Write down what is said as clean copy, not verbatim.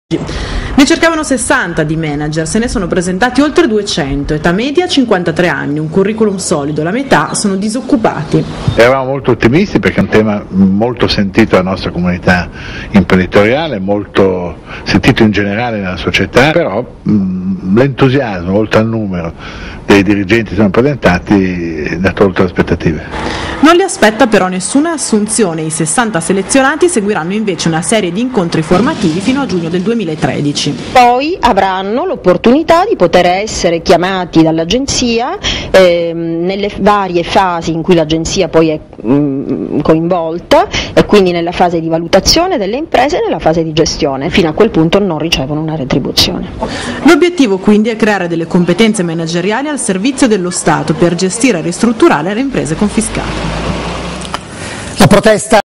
Ne cercavano 60 di manager, se ne sono presentati oltre 200, età media 53 anni, un curriculum solido, la metà sono disoccupati. Eravamo molto ottimisti perché è un tema molto sentito dalla nostra comunità imprenditoriale, molto sentito in generale nella società, però l'entusiasmo oltre al numero dei dirigenti che sono presentati è dato oltre le aspettative. Non li aspetta però nessuna assunzione, i 60 selezionati seguiranno invece una serie di incontri formativi fino a giugno del 2013. Poi avranno l'opportunità di poter essere chiamati dall'agenzia nelle varie fasi in cui l'agenzia poi è coinvolta, e quindi nella fase di valutazione delle imprese e nella fase di gestione. Fino a quel punto non ricevono una retribuzione. L'obiettivo quindi è creare delle competenze manageriali al servizio dello Stato per gestire e ristrutturare le imprese confiscate. La protesta